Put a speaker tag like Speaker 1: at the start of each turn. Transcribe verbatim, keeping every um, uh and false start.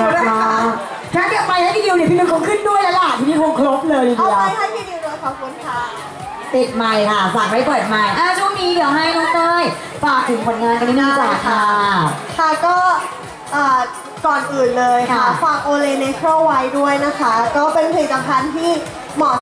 Speaker 1: วด้วยค่ะแค่เดี๋ยวไปให้พี่ดิวเนี่ยพี่ดิวคงขึ้นด้วยแล้วล่ะทีนี้คงครบเลยทีเดียว
Speaker 2: เอาไปให้พี่ดิวเลยขอบคุณค่ะ
Speaker 1: ติดไมค์ค่ะฝากไว้เปิดไมค์อ่ะช่วงนี้เดี๋ยวให้น้องเต้ยฝากถึงผลงานกันนิดนึงจ้ะค่ะ
Speaker 2: ค่ะก็ก่อนอื่นเลยค่ะฝากโอเลเนโครไว้ด้วยนะคะก็เป็นผลิตภัณฑ์ที่เหมาะ